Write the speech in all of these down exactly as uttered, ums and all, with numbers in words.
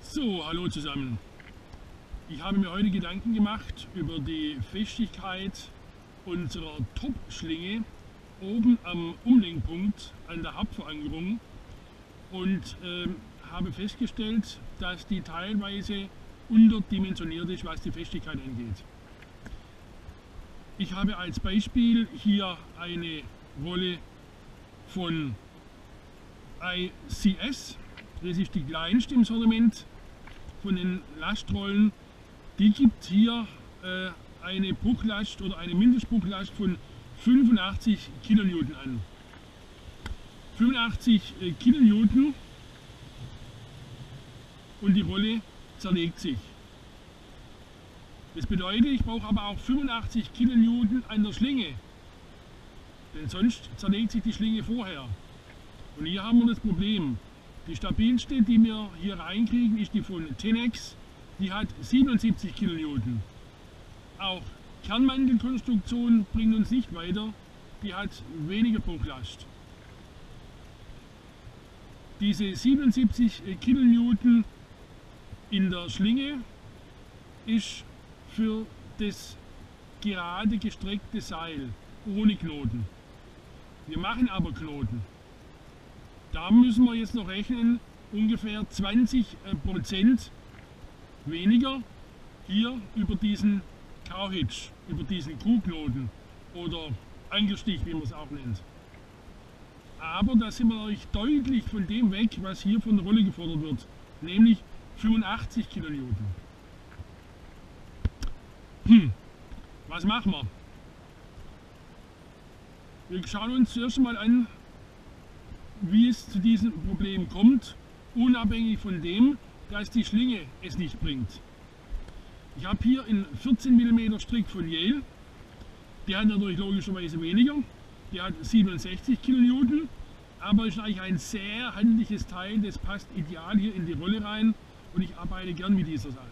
So, hallo zusammen. Ich habe mir heute Gedanken gemacht über die Festigkeit unserer Top-Schlinge oben am Umlenkpunkt an der Hauptverankerung und äh, habe festgestellt, dass die teilweise unterdimensioniert ist, was die Festigkeit angeht. Ich habe als Beispiel hier eine Rolle von I C S. Das ist die kleinste im Sortiment von den Lastrollen. Die gibt hier äh, eine Bruchlast oder eine Mindestbruchlast von fünfundachtzig Kilonewton an. fünfundachtzig äh, Kilonewton und die Rolle zerlegt sich. Das bedeutet, ich brauche aber auch fünfundachtzig Kilonewton an der Schlinge, denn sonst zerlegt sich die Schlinge vorher. Und hier haben wir das Problem. Die stabilste, die wir hier reinkriegen, ist die von Tenex. Die hat siebenundsiebzig Kilonewton. Auch Kernmantelkonstruktion bringt uns nicht weiter. Die hat weniger Bruchlast. Diese siebenundsiebzig Kilonewton in der Schlinge ist für das gerade gestreckte Seil ohne Knoten. Wir machen aber Knoten. Da müssen wir jetzt noch rechnen, ungefähr zwanzig Prozent weniger hier über diesen Cowhitch, über diesen Kuhknoten oder Ankerstich, wie man es auch nennt. Aber da sind wir natürlich deutlich von dem weg, was hier von der Rolle gefordert wird, nämlich fünfundachtzig Kilonewton. Hm. Was machen wir? Wir schauen uns zuerst mal an, wie es zu diesem Problem kommt, unabhängig von dem, dass die Schlinge es nicht bringt. Ich habe hier einen vierzehn Millimeter Strick von Yale, der hat natürlich logischerweise weniger, der hat siebenundsechzig Kilonewton, aber ist eigentlich ein sehr handliches Teil, das passt ideal hier in die Rolle rein und ich arbeite gern mit dieser Sache.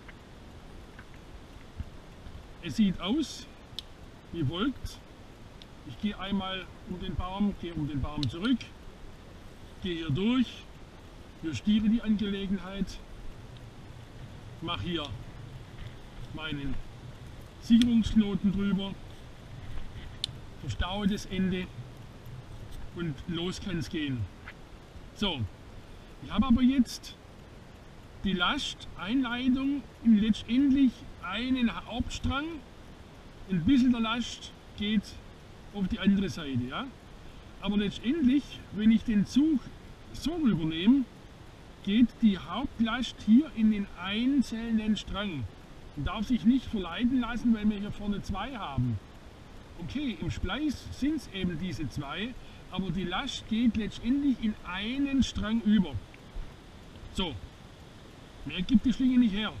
Es sieht aus wie folgt. Ich gehe einmal um den Baum, gehe um den Baum zurück, gehe hier durch, justiere die Angelegenheit, mache hier meinen Sicherungsknoten drüber, verstaue das Ende und los kann es gehen. So, ich habe aber jetzt die Lasteinleitung in letztendlich einen Hauptstrang, ein bisschen der Last geht auf die andere Seite. Ja? Aber letztendlich, wenn ich den Zug so rübernehme, geht die Hauptlast hier in den einzelnen Strang und darf sich nicht verleiten lassen, weil wir hier vorne zwei haben. Okay, im Spleiß sind es eben diese zwei, aber die Last geht letztendlich in einen Strang über. So, mehr gibt die Schlinge nicht her.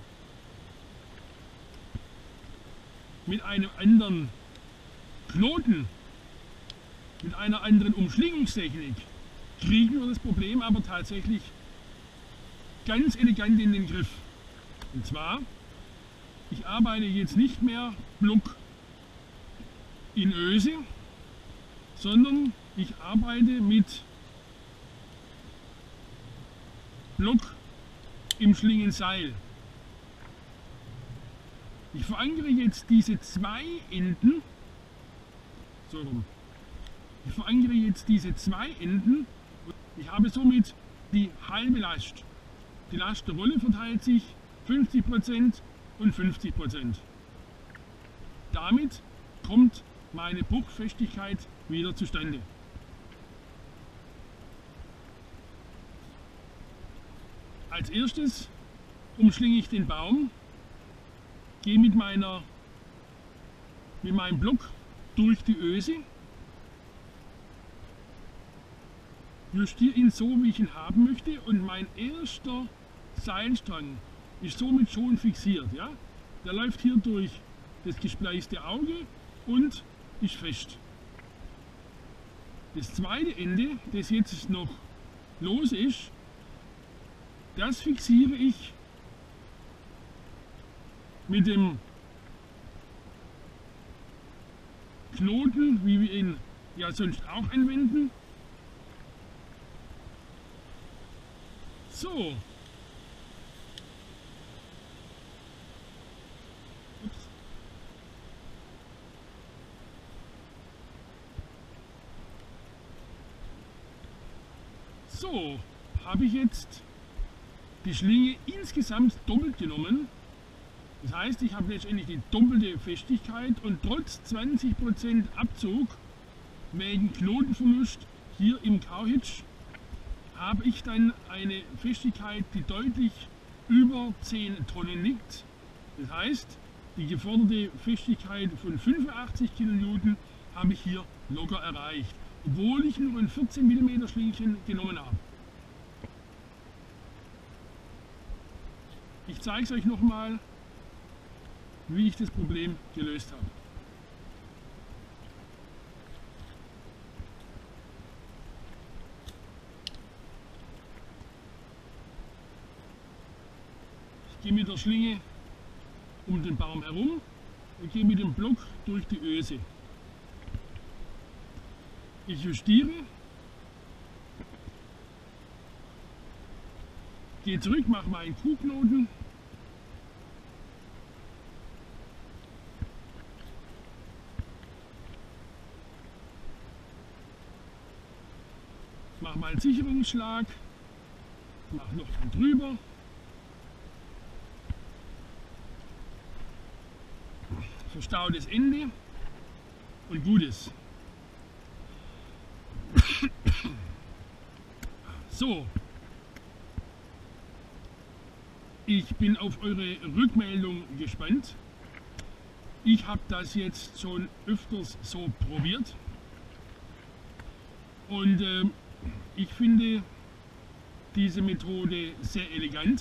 Mit einem anderen Knoten, mit einer anderen Umschlingungstechnik kriegen wir das Problem aber tatsächlich ganz elegant in den Griff. Und zwar, ich arbeite jetzt nicht mehr Block in Öse, sondern ich arbeite mit Block im Schlingenseil. Ich verankere jetzt diese zwei Enden, so rum. Ich verankere jetzt diese zwei Enden und ich habe somit die halbe Last. Die Last der Rolle verteilt sich fünfzig Prozent und fünfzig Prozent. Damit kommt meine Bruchfestigkeit wieder zustande. Als erstes umschlinge ich den Baum, gehe mit, meiner, mit meinem Block durch die Öse, justiere ihn so, wie ich ihn haben möchte und mein erster Seilstrang ist somit schon fixiert. Ja? Der läuft hier durch das gespleißte Auge und ist fest. Das zweite Ende, das jetzt noch los ist, das fixiere ich mit dem Knoten, wie wir ihn ja sonst auch anwenden. So, So, habe ich jetzt die Schlinge insgesamt doppelt genommen. Das heißt, ich habe letztendlich die doppelte Festigkeit und trotz zwanzig Prozent Abzug wegen Knotenverlust hier im Cowhitch habe ich dann eine Festigkeit, die deutlich über zehn Tonnen liegt. Das heißt, die geforderte Festigkeit von fünfundachtzig Kilonewton habe ich hier locker erreicht, obwohl ich nur ein vierzehn Millimeter Schlingchen genommen habe. Ich zeige es euch nochmal, wie ich das Problem gelöst habe. Ich gehe mit der Schlinge um den Baum herum und gehe mit dem Block durch die Öse. Ich justiere, gehe zurück, mache meinen Kuhknoten, mache meinen Sicherungsschlag, mache noch einen drüber. Verstaue das Ende und gut ist. So, ich bin auf eure Rückmeldung gespannt. Ich habe das jetzt schon öfters so probiert und äh, ich finde diese Methode sehr elegant.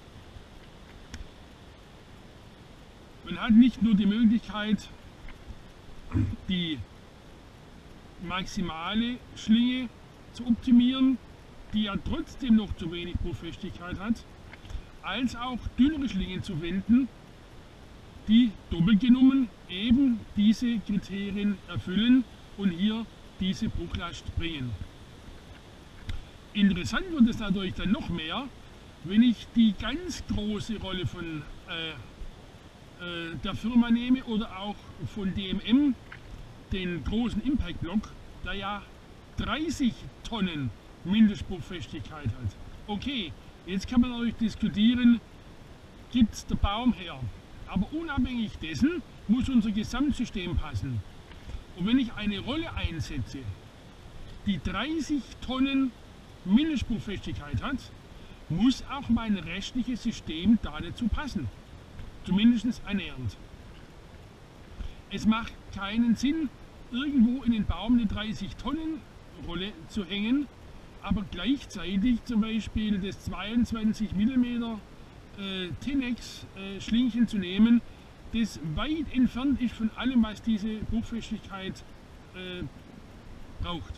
Man hat nicht nur die Möglichkeit, die maximale Schlinge zu optimieren, die ja trotzdem noch zu wenig Bruchfestigkeit hat, als auch dünnere Schlingen zu wenden, die doppelt genommen eben diese Kriterien erfüllen und hier diese Bruchlast bringen. Interessant wird es natürlich dann noch mehr, wenn ich die ganz große Rolle von äh, der Firma nehme oder auch von D M M, den großen Impact Block, der ja dreißig Tonnen Mindestbruchfestigkeit hat. Okay, jetzt kann man natürlich diskutieren, gibt es der Baum her, aber unabhängig dessen muss unser Gesamtsystem passen. Und wenn ich eine Rolle einsetze, die dreißig Tonnen Mindestbruchfestigkeit hat, muss auch mein restliches System dazu passen. Zumindest annähernd. Es macht keinen Sinn, irgendwo in den Baum eine dreißig Tonnen Rolle zu hängen, aber gleichzeitig zum Beispiel das zweiundzwanzig Millimeter äh, Tenex äh, Schlingchen zu nehmen, das weit entfernt ist von allem, was diese Bruchfestigkeit äh, braucht.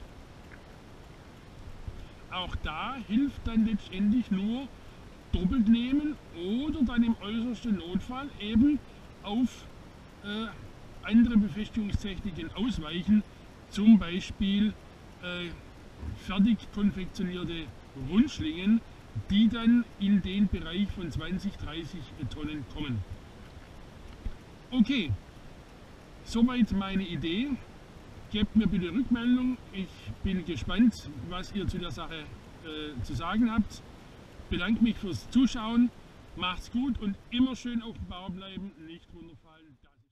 Auch da hilft dann letztendlich nur doppelt nehmen oder dann im äußersten Notfall eben auf äh, andere Befestigungstechniken ausweichen, zum Beispiel äh, fertig konfektionierte Rundschlingen, die dann in den Bereich von zwanzig, dreißig Tonnen kommen. Okay, soweit meine Idee. Gebt mir bitte Rückmeldung. Ich bin gespannt, was ihr zu der Sache äh, zu sagen habt. Bedanke mich fürs Zuschauen, macht's gut und immer schön auf dem Baum bleiben, nicht runterfallen.